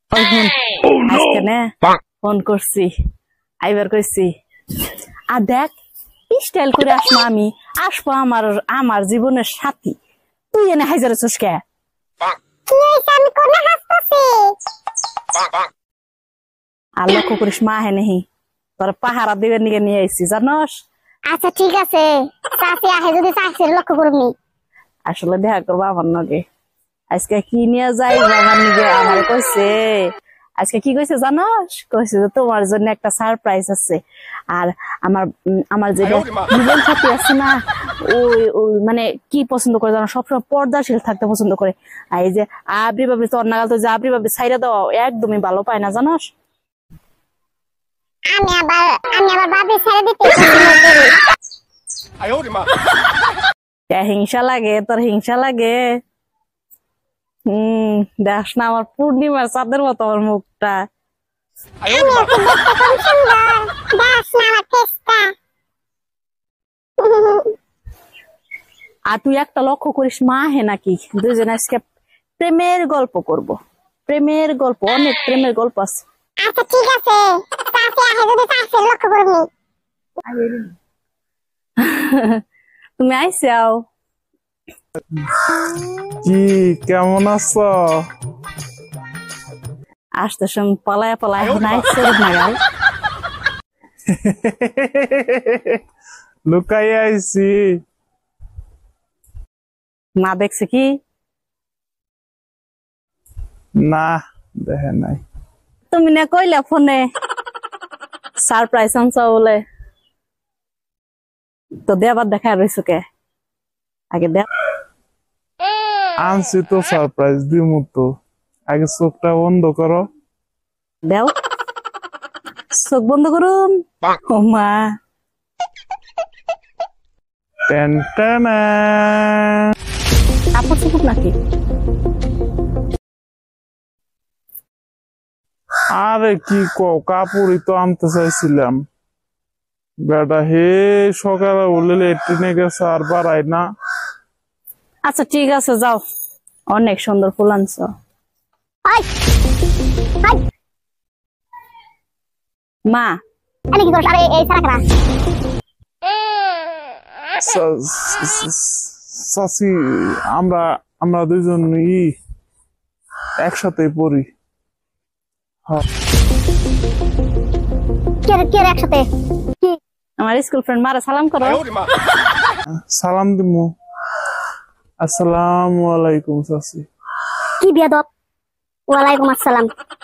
ওই ফোন আজকে না ফোন করছি আইবার কইছি আর দেখ স্টাইল করে আসবো আমি আসবো আমার আমার জীবনের সাথী তুই এনে হাইজারে চুসকে আর লক্ষ্য করিস মা হে নেহি তোর পাহারা দিবেন নিয়ে নিয়ে আইছি জানোস। আচ্ছা ঠিক আছে চাচি আহে যদি চাচির লক্ষ্য করবি আসলে দেখা করবো আমার নগে আজকে কি নিয়ে যাই বাবার নিগে আমার কইছে আজকে কি কইছে জানোস কইছে যে তোমার জন্য একটা সারপ্রাইজ আছে আর আমার আমার যে জীবন সাথী আছে না ওই মানে কি পছন্দ করে জানো সবসময় পর্দাশীল থাকতে পছন্দ করে আর এই যে আবরি বাবরি তোর নাগাল তো যে আবরি বাবরি ছাইরা দেওয়া একদমই ভালো পায় না জানোস। আমি আবার বাবি ছেড়ে দিতে হিংসা লাগে তোর হিংসা লাগে দেখ না আমার পূর্ণিমার চাঁদের মতো আমার মুখটা আর তুই একটা লক্ষ্য করিস মা হে নাকি দুজন আজকে প্রেমের গল্প করব প্রেমের গল্প অনেক প্রেমের গল্প আছে। আচ্ছা ঠিক আছে চাচি আহে যদি চাচির লক্ষ্য করবি তুমি আইসাও কি কেমন আছো? আসতে সময় পালায় পালায় এখন আইসে নাগাল লুকাই আইছি না দেখছে কি না দেখে নাই তুমি না কইলা ফোনে সারপ্রাইজ আনছো বলে তো দেবার দেখা রইছো কে আগে দেখ আনছি তো সারপ্রাইজ দিমু তো আগে চোখটা বন্ধ করো দেও চোখ বন্ধ করুন ও মা টেন টেন কাপড় চুপুক নাকি আরে কি কও কাপড়ই তো আনতে চাইছিলাম বেটা হে সকালে বললে লেট্রিনে গেছে আর বাড়াই না। আচ্ছা ঠিক আছে যাও অনেক সুন্দর ফুল আনছো মা আমি কি করছ আরে এই সারা করা চাচি আমরা আমরা দুজন একসাথে পড়ি কে একসাথে কি আমার স্কুল ফ্রেন্ড মারা সালাম করো সালাম দিমু আসসালামু আলাইকুম চাচি কি বিয়াদব ওয়ালাইকুম আসসালাম